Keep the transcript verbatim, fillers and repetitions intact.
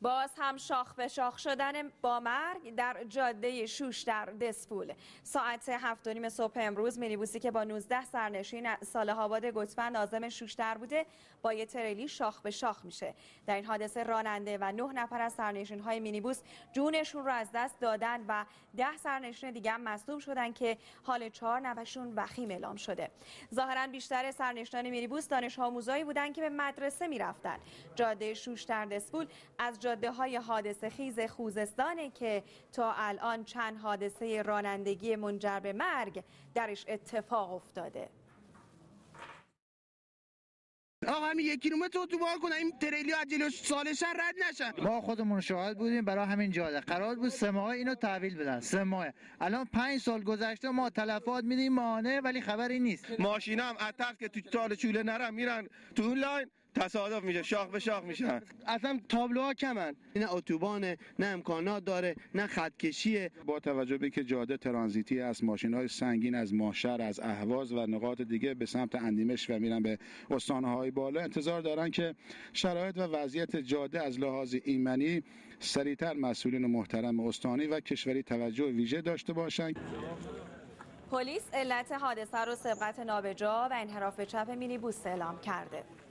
باز هم شاخ به شاخ شدن با مرگ در جاده شوش در دسفول. ساعت هفت و نیم صبح امروز مینیبوسی که با نوزده سرنشین صالح آباد گوسفند عازم شوشتر بوده با یه تریلی شاخ به شاخ میشه. در این حادثه راننده و نه نفر از سرنشین های مینیبوس جونشون رو از دست دادن و ده سرنشین دیگه هم مصدوم شدن که حال چهار نفرشون وخیم اعلام شده. ظاهرا بیشتر سرنشینان مینیبوس دانش آموزایی بودن که به مدرسه میرفتن. جاده شوش در دسفول از جاده های حادثه خیز خوزستانه که تا الان چند حادثه رانندگی منجر به مرگ درش اتفاق افتاده. آقا همین یک کیلومتر اتوبان کنن این تریلی از جلوش سالشن رد نشن. ما خودمون شاهد بودیم. برای همین جاده قرار بود سه ماه اینو تحویل بدن. سه ماه الان پنج سال گذشته ما تلفات میدیم ماهانه ولی خبری نیست. ماشینا هم از ترس که تو چاله چوله نرن میرن تو اون لاین تصادف میشه، شاخ به شاخ میشن. اصلا تابلوها کمن، نه اتوبانه، نه امکانات داره، نه خط کشیه. با توجه به که جاده ترانزیتی است، ماشین‌های سنگین از ماشر، از اهواز و نقاط دیگه به سمت اندیمش و میرن به استان‌های بالا انتظار دارن که شرایط و وضعیت جاده از لحاظ ایمنی سریعتر مسئولین محترم استانی و کشوری توجه ویژه داشته باشند. پلیس علت حادثه رو سبقت نابجا و انحراف چپ مینیبوس اعلام کرده.